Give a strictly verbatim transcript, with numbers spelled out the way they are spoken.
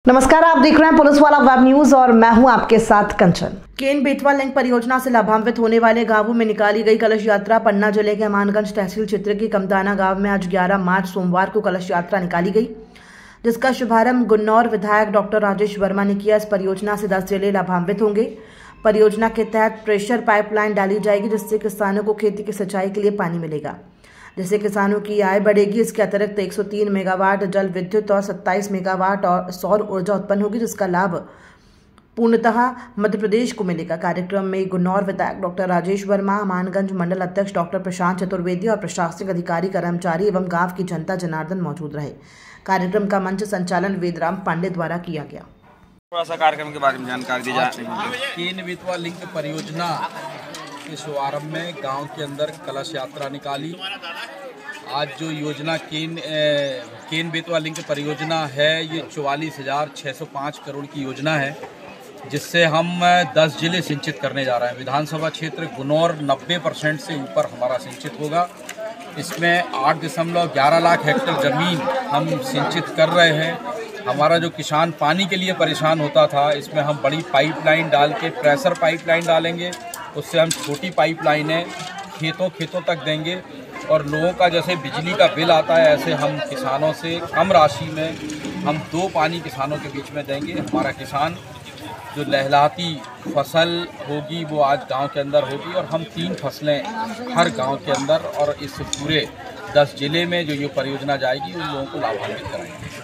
नमस्कार, आप देख रहे हैं पुलिस वाला वेब न्यूज और मैं हूं आपके साथ कंचन। केन बेतवा लिंक परियोजना से लाभान्वित होने वाले गांवों में निकाली गई कलश यात्रा। पन्ना जिले के हमानगंज तहसील क्षेत्र के कमदाना गांव में आज ग्यारह मार्च सोमवार को कलश यात्रा निकाली गई, जिसका शुभारंभ गुन्नौर विधायक डॉक्टर राजेश वर्मा ने किया। इस परियोजना से दस जिले लाभान्वित होंगे। परियोजना के तहत प्रेशर पाइपलाइन डाली जाएगी, जिससे किसानों को खेती की सिंचाई के लिए पानी मिलेगा, जिससे किसानों की आय बढ़ेगी। इसके अतिरिक्त एक सौ तीन मेगावाट जल विद्युत और सत्ताईस मेगावाट और सौर ऊर्जा उत्पन्न होगी, जिसका लाभ पूर्णतः मध्य प्रदेश को मिलेगा। कार्यक्रम में गुन्नौर विधायक डॉक्टर राजेश वर्मा, हमानगंज मंडल अध्यक्ष डॉक्टर प्रशांत चतुर्वेदी और प्रशासनिक अधिकारी, कर्मचारी एवं गांव की जनता जनार्दन मौजूद रहे। कार्यक्रम का मंच संचालन वेदराम पांडे द्वारा किया गया। थोड़ा सा कार्यक्रम के बारे में जानकारी दी जाए। केन बेतवा लिंक परियोजना के शुभारंभ में गांव के अंदर कलश यात्रा निकाली। आज जो योजना केन केन बेतवा लिंक परियोजना है, ये चौवालीस हजार छः सौ पाँच करोड़ की योजना है, जिससे हम दस जिले सिंचित करने जा रहे हैं। विधानसभा क्षेत्र गुन्नौर नब्बे परसेंट से ऊपर हमारा सिंचित होगा। इसमें आठ दशमलव ग्यारह लाख हेक्टेयर ज़मीन हम सिंचित कर रहे हैं। हमारा जो किसान पानी के लिए परेशान होता था, इसमें हम बड़ी पाइपलाइन डाल के प्रेशर पाइपलाइन डालेंगे, उससे हम छोटी पाइपलाइनें खेतों खेतों तक देंगे। और लोगों का जैसे बिजली का बिल आता है, ऐसे हम किसानों से कम राशि में हम दो पानी किसानों के बीच में देंगे। हमारा किसान जो लहलहाती फसल होगी वो आज गांव के अंदर होगी, और हम तीन फसलें हर गांव के अंदर और इस पूरे दस जिले में जो ये परियोजना जाएगी उन लोगों को लाभान्वित कराएंगे।